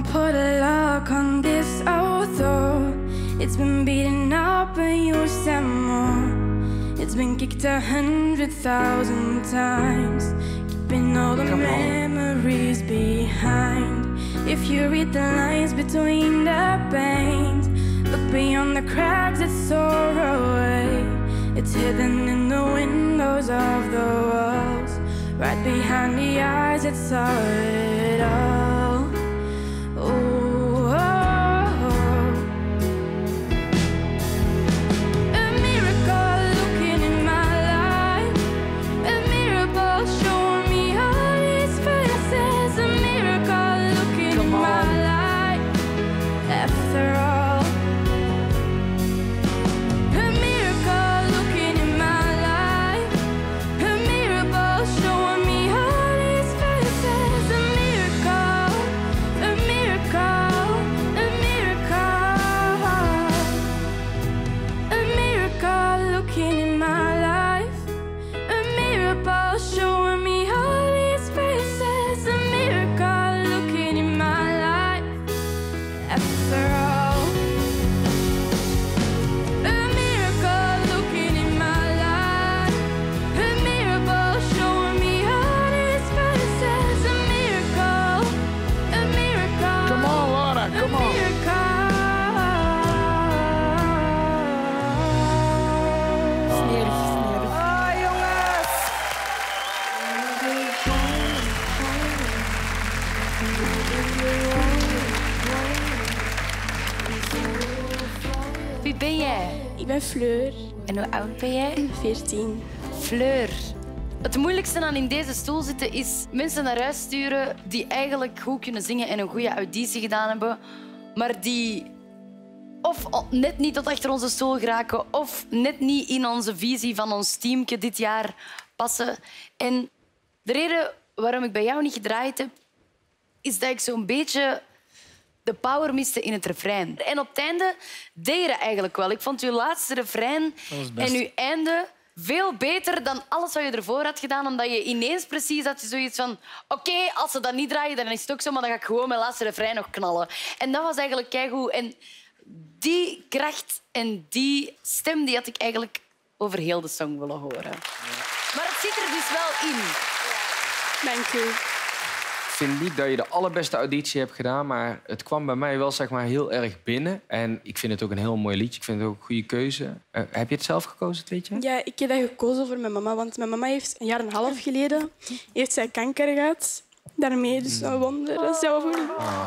put a lock on this auto. It's been beaten up and used and more. It's been kicked 100,000 times, keeping all the memories behind. If you read the lines between the paint, look beyond the cracks, it's so away. It's hidden in the windows of the walls, right behind the eyes, it's all it all. Oh, oh, oh. A miracle looking in my life, a miracle showing me all these faces, a miracle looking in my life, after all. A miracle looking in my life, a miracle showing me all these faces, a miracle, a miracle, a miracle, a miracle looking in my life, a miracle showing me all these faces, a miracle looking in my life, after all. A miracle looking in my life, a miracle showing me all these faces, a miracle, a miracle. Come on, Laura, come on. Ah, jongens. Wie ben jij? Ik ben Fleur, En hoe oud ben jij? 14. Fleur. Het moeilijkste aan in deze stoel zitten is mensen naar huis sturen die eigenlijk goed kunnen zingen en een goede auditie gedaan hebben, maar die of net niet tot achter onze stoel geraken of net niet in onze visie van ons teamje dit jaar passen. En de reden waarom ik bij jou niet gedraaid heb, is dat ik zo'n beetje de power miste in het refrein. En op het einde deed je dat eigenlijk wel. Ik vond uw laatste refrein en uw einde veel beter dan alles wat je ervoor had gedaan, omdat je ineens precies had zoiets van oké, als ze dat niet draaien, dan is het ook zo, maar dan ga ik gewoon mijn laatste refrein nog knallen. En dat was eigenlijk keigoed. En die kracht en die stem die had ik eigenlijk over heel de song willen horen. Maar het zit er dus wel in. Dank u. Ik vind niet dat je de allerbeste auditie hebt gedaan, maar het kwam bij mij wel zeg maar, heel erg binnen. En ik vind het ook een heel mooi liedje. Ik vind het ook een goede keuze. Heb je het zelf gekozen, weet je? Ja, ik heb dat gekozen voor mijn mama, want mijn mama heeft 1,5 jaar geleden heeft zij kanker gehad. Daarmee dus een wonder. Zelf ook.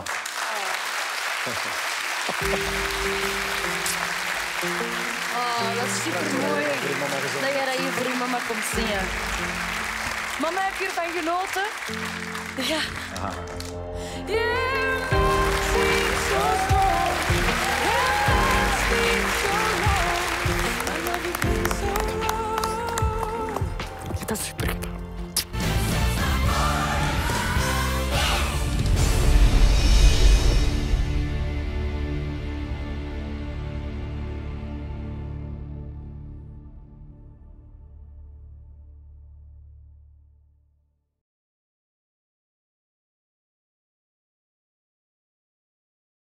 Oh, dat is supermooi dat jij dat hier voor je mama komt zingen. Mama, heb je ervan genoten? Ja. Yeah,